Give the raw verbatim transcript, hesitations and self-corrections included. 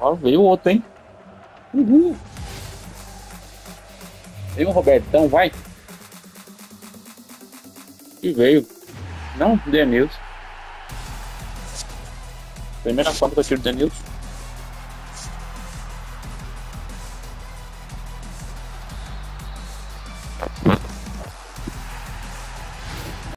Ó, veio outro, hein? Uhul. Veio um Robertão, vai. E veio. Não, Denilson. Primeira foto que eu tiro do Denilson.